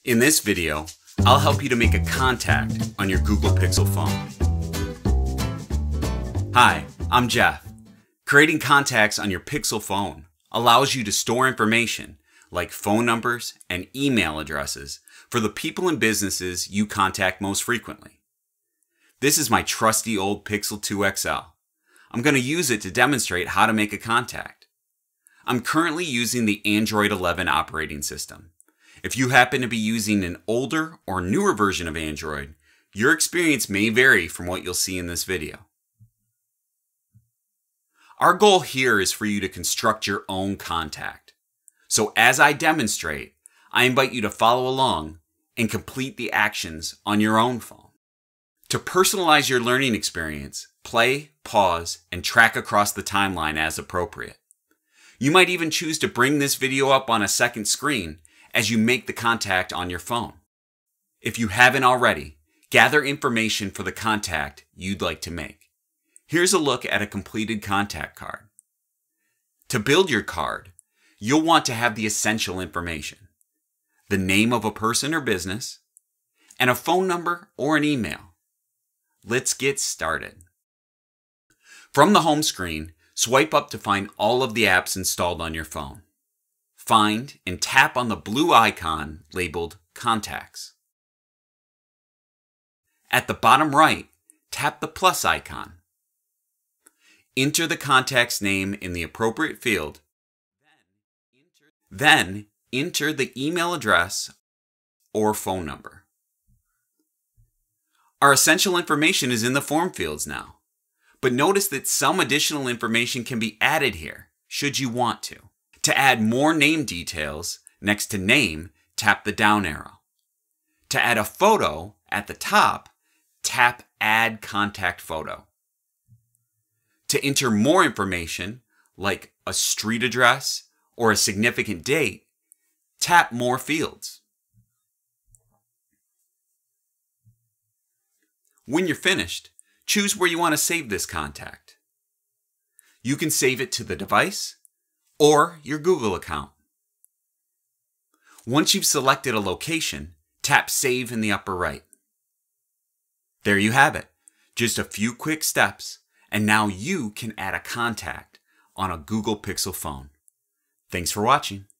In this video, I'll help you to make a contact on your Google Pixel phone. Hi, I'm Jeff. Creating contacts on your Pixel phone allows you to store information like phone numbers and email addresses for the people and businesses you contact most frequently. This is my trusty old Pixel 2 XL. I'm going to use it to demonstrate how to make a contact. I'm currently using the Android 11 operating system. If you happen to be using an older or newer version of Android, your experience may vary from what you'll see in this video. Our goal here is for you to construct your own contact. So as I demonstrate, I invite you to follow along and complete the actions on your own phone. To personalize your learning experience, play, pause, and track across the timeline as appropriate. You might even choose to bring this video up on a second screen as you make the contact on your phone. If you haven't already, gather information for the contact you'd like to make. Here's a look at a completed contact card. To build your card, you'll want to have the essential information: the name of a person or business, and a phone number or an email. Let's get started. From the home screen, swipe up to find all of the apps installed on your phone. Find and tap on the blue icon labeled Contacts. At the bottom right, tap the plus icon. Enter the contact's name in the appropriate field. Then enter the email address or phone number. Our essential information is in the form fields now, but notice that some additional information can be added here, should you want to. To add more name details, next to name, tap the down arrow. To add a photo, at the top, tap Add Contact Photo. To enter more information, like a street address or a significant date, tap More Fields. When you're finished, choose where you want to save this contact. You can save it to the device or your Google account. Once you've selected a location, tap Save in the upper right. There you have it. Just a few quick steps, and now you can add a contact on a Google Pixel phone. Thanks for watching.